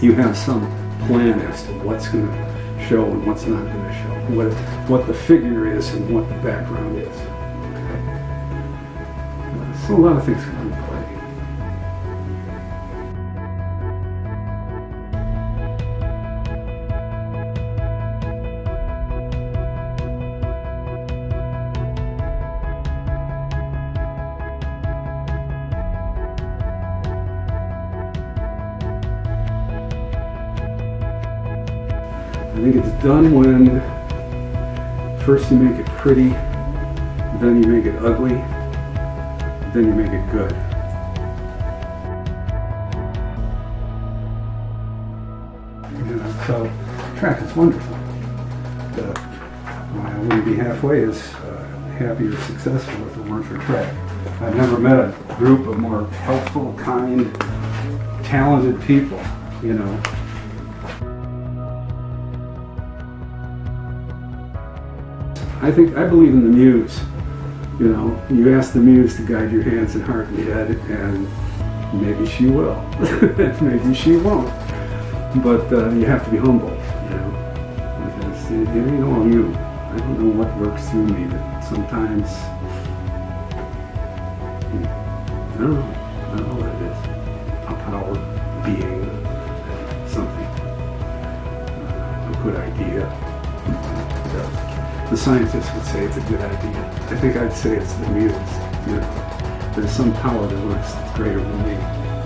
you have some plan as to what's going to show and what's not going to show, what the figure is and what the background is. Okay. So a lot of things come into play. I think it's done when first you make it pretty, then you make it ugly, then you make it good. You know, so track is wonderful. I wouldn't be halfway as happy or successful if it weren't for track. I've never met a group of more helpful, kind, talented people, you know. I believe in the muse. You know, you ask the muse to guide your hands and heart and head, and maybe she will, maybe she won't. But you have to be humble, you know, because it ain't all you. I don't know what works through me, but sometimes, I don't know what it is. A power, being, something, a good idea. The scientists would say it's a good idea. I think I'd say it's the muse. You know, there's some power that works greater than me.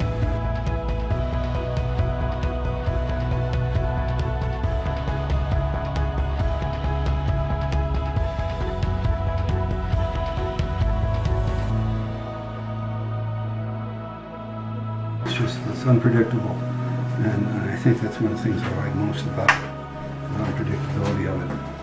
It's unpredictable, and I think that's one of the things I like most about the unpredictability of it.